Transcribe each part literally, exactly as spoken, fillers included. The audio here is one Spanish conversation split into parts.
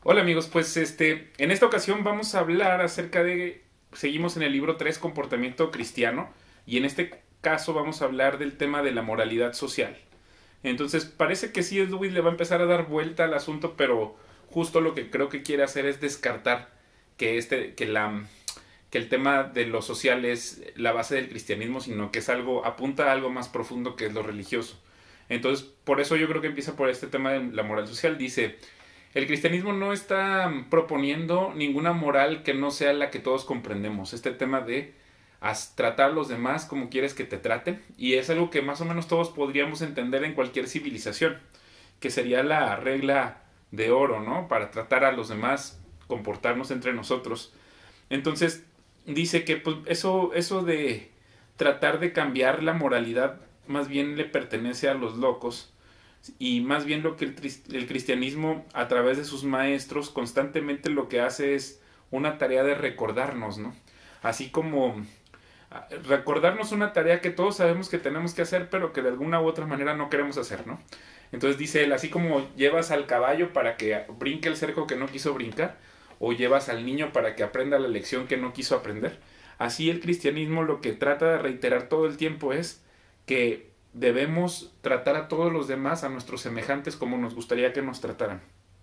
Hola amigos, pues este, en esta ocasión vamos a hablar acerca de, seguimos en el libro tres Comportamiento Cristiano, y en este caso vamos a hablar del tema de la moralidad social. Entonces parece que C S. Lewis le va a empezar a dar vuelta al asunto, pero justo lo que creo que quiere hacer es descartar que, este, que, la, que el tema de lo social es la base del cristianismo, sino que es algo, apunta a algo más profundo que es lo religioso. Entonces, por eso yo creo que empieza por este tema de la moral social. Dice, el cristianismo no está proponiendo ninguna moral que no sea la que todos comprendemos. Este tema de tratar a los demás como quieres que te traten, y es algo que más o menos todos podríamos entender en cualquier civilización, que sería la regla de oro, ¿no? Para tratar a los demás, comportarnos entre nosotros. Entonces, dice que pues, eso, eso de tratar de cambiar la moralidad más bien le pertenece a los locos, y más bien lo que el, el cristianismo a través de sus maestros constantemente lo que hace es una tarea de recordarnos, ¿no? Así como recordarnos una tarea que todos sabemos que tenemos que hacer, pero que de alguna u otra manera no queremos hacer, ¿no? Entonces dice él, así como llevas al caballo para que brinque el cerco que no quiso brincar, o llevas al niño para que aprenda la lección que no quiso aprender, así el cristianismo lo que trata de reiterar todo el tiempo es que debemos tratar a todos los demás, a nuestros semejantes, como nos gustaría que nos trataran.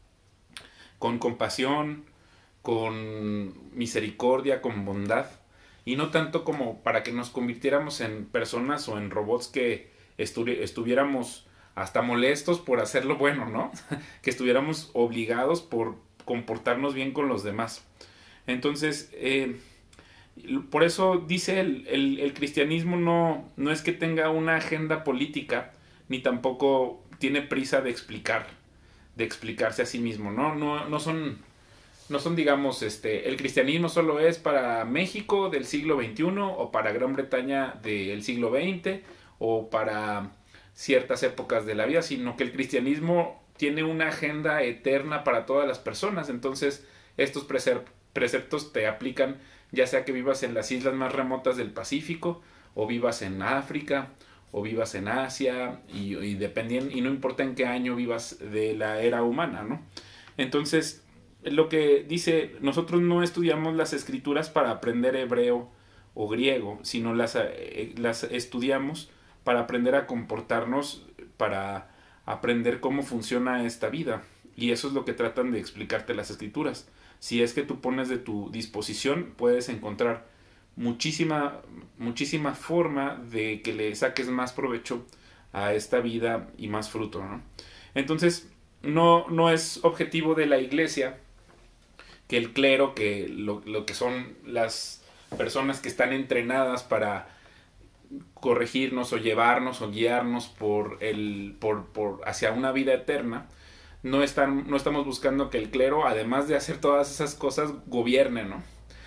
Con compasión, con misericordia, con bondad, y no tanto como para que nos convirtiéramos en personas o en robots que estu estuviéramos hasta molestos por hacer lo bueno, ¿no? Que estuviéramos obligados por comportarnos bien con los demás. Entonces, eh, por eso dice el, el, el cristianismo no, no es que tenga una agenda política, ni tampoco tiene prisa de explicar, de explicarse a sí mismo, ¿no? No, no son, no son, digamos, este, el cristianismo solo es para México del siglo veintiuno, o para Gran Bretaña del siglo veinte, o para ciertas épocas de la vida, sino que el cristianismo tiene una agenda eterna para todas las personas. Entonces, estos preceptos te aplican ya sea que vivas en las islas más remotas del Pacífico, o vivas en África, o vivas en Asia, y, y, dependiendo, y no importa en qué año vivas de la era humana, ¿no? Entonces, lo que dice, nosotros no estudiamos las escrituras para aprender hebreo o griego, sino las, eh, las estudiamos para aprender a comportarnos, para aprender cómo funciona esta vida. Y eso es lo que tratan de explicarte las escrituras. Si es que tú pones de tu disposición, puedes encontrar muchísima, muchísima forma de que le saques más provecho a esta vida y más fruto, ¿no? Entonces, no, no es objetivo de la iglesia que el clero, que lo, lo que son las personas que están entrenadas para corregirnos o llevarnos o guiarnos por el, por, por hacia una vida eterna, no, están, no estamos buscando que el clero, además de hacer todas esas cosas, gobierne, ¿no?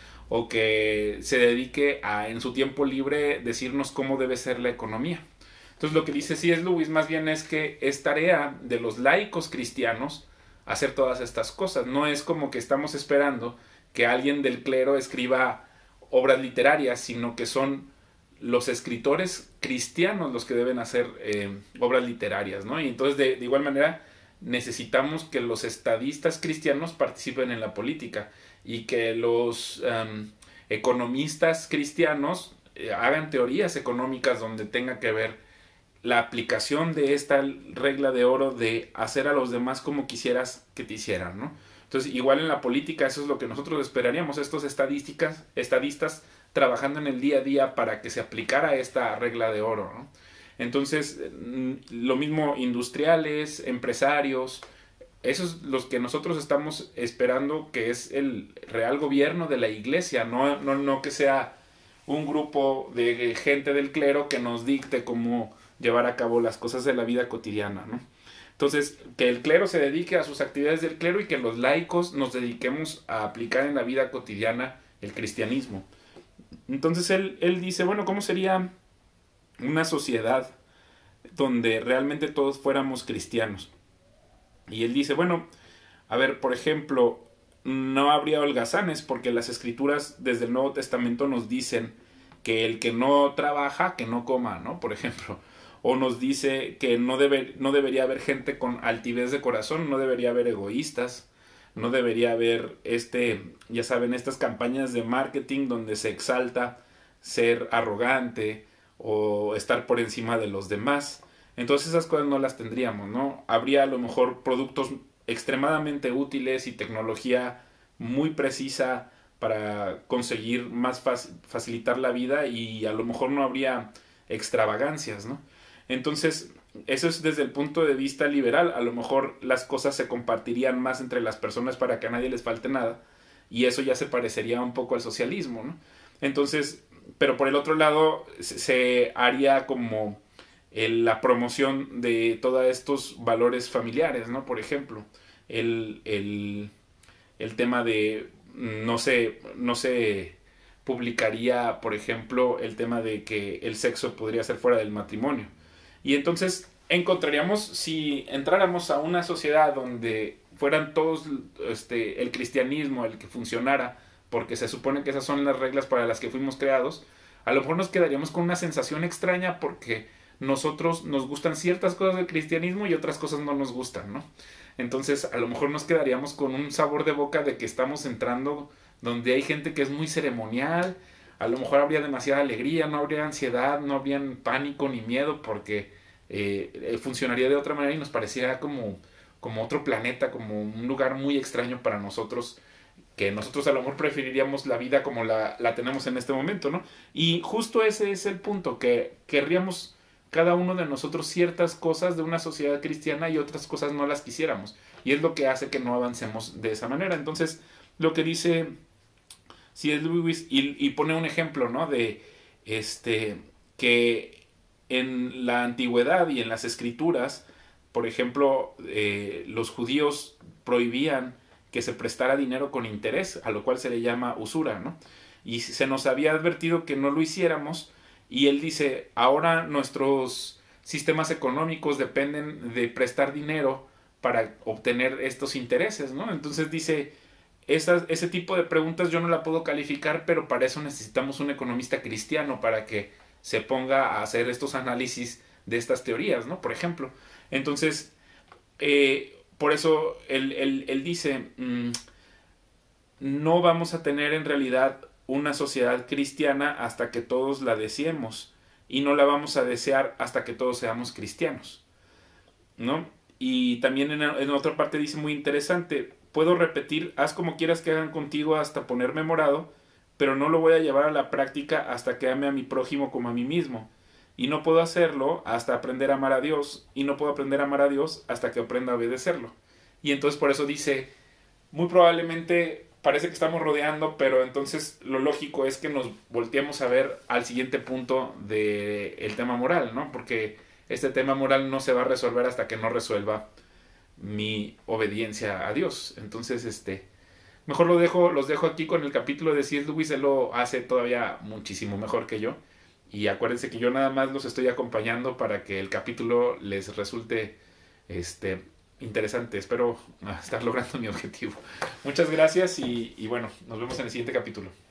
O que se dedique a, en su tiempo libre, decirnos cómo debe ser la economía. Entonces lo que dice C S. Lewis más bien es que es tarea de los laicos cristianos hacer todas estas cosas. No es como que estamos esperando que alguien del clero escriba obras literarias, sino que son los escritores cristianos los que deben hacer eh, obras literarias, ¿no? Y entonces de, de igual manera necesitamos que los estadistas cristianos participen en la política, y que los um, economistas cristianos eh, hagan teorías económicas donde tenga que ver la aplicación de esta regla de oro de hacer a los demás como quisieras que te hicieran, ¿no? Entonces, igual en la política, eso es lo que nosotros esperaríamos, estos estadísticas, estadistas trabajando en el día a día para que se aplicara esta regla de oro, ¿no? Entonces, lo mismo industriales, empresarios, esos los que nosotros estamos esperando, que es el real gobierno de la iglesia, no, no, no que sea un grupo de gente del clero que nos dicte cómo llevar a cabo las cosas de la vida cotidiana, ¿no? Entonces, que el clero se dedique a sus actividades del clero, y que los laicos nos dediquemos a aplicar en la vida cotidiana el cristianismo. Entonces él, él dice, bueno, ¿cómo sería una sociedad donde realmente todos fuéramos cristianos? Y él dice, bueno, a ver, por ejemplo, no habría holgazanes, porque las escrituras desde el Nuevo Testamento nos dicen que el que no trabaja, que no coma, ¿no? Por ejemplo, o nos dice que no, debe, no debería haber gente con altivez de corazón, no debería haber egoístas, no debería haber este, ya saben, estas campañas de marketing donde se exalta ser arrogante o estar por encima de los demás. Entonces esas cosas no las tendríamos, ¿no? Habría a lo mejor productos extremadamente útiles y tecnología muy precisa para conseguir más fácil, facilitar la vida, y a lo mejor no habría extravagancias, ¿no? Entonces, eso es desde el punto de vista liberal. A lo mejor las cosas se compartirían más entre las personas para que a nadie les falte nada, y eso ya se parecería un poco al socialismo, ¿no? Entonces, pero por el otro lado se, se haría como el, la promoción de todos estos valores familiares, ¿no? Por ejemplo, el, el, el tema de no se, no se publicaría, por ejemplo, el tema de que el sexo podría ser fuera del matrimonio. Y entonces encontraríamos, si entráramos a una sociedad donde fueran todos, este, el cristianismo el que funcionara, porque se supone que esas son las reglas para las que fuimos creados, a lo mejor nos quedaríamos con una sensación extraña, porque nosotros nos gustan ciertas cosas del cristianismo y otras cosas no nos gustan, ¿no? Entonces a lo mejor nos quedaríamos con un sabor de boca de que estamos entrando donde hay gente que es muy ceremonial. A lo mejor habría demasiada alegría, no habría ansiedad, no habría pánico ni miedo, porque eh, funcionaría de otra manera y nos pareciera como, como otro planeta, como un lugar muy extraño para nosotros, que nosotros a lo mejor preferiríamos la vida como la, la tenemos en este momento, ¿no? Y justo ese es el punto, que querríamos cada uno de nosotros ciertas cosas de una sociedad cristiana y otras cosas no las quisiéramos. Y es lo que hace que no avancemos de esa manera. Entonces, lo que dice C S Lewis, y, y pone un ejemplo, ¿no? De este, que en la antigüedad y en las escrituras, por ejemplo, eh, los judíos prohibían que se prestara dinero con interés, a lo cual se le llama usura, ¿no? Y se nos había advertido que no lo hiciéramos, y él dice, ahora nuestros sistemas económicos dependen de prestar dinero para obtener estos intereses, ¿no? Entonces dice, Esa, ese tipo de preguntas yo no la puedo calificar, pero para eso necesitamos un economista cristiano para que se ponga a hacer estos análisis de estas teorías, ¿no? Por ejemplo. Entonces, eh, por eso él, él, él dice, mmm, no vamos a tener en realidad una sociedad cristiana hasta que todos la deseemos, y no la vamos a desear hasta que todos seamos cristianos, ¿no? Y también en, en otra parte dice muy interesante, puedo repetir, haz como quieras que hagan contigo hasta ponerme morado, pero no lo voy a llevar a la práctica hasta que ame a mi prójimo como a mí mismo. Y no puedo hacerlo hasta aprender a amar a Dios, y no puedo aprender a amar a Dios hasta que aprenda a obedecerlo. Y entonces por eso dice, muy probablemente parece que estamos rodeando, pero entonces lo lógico es que nos volteemos a ver al siguiente punto del tema moral, ¿no? Porque este tema moral no se va a resolver hasta que no resuelva mi obediencia a Dios. Entonces, este, mejor lo dejo, los dejo aquí con el capítulo de C S Lewis. Él lo hace todavía muchísimo mejor que yo. Y acuérdense que yo nada más los estoy acompañando para que el capítulo les resulte este, interesante. Espero estar logrando mi objetivo. Muchas gracias y, y bueno, nos vemos en el siguiente capítulo.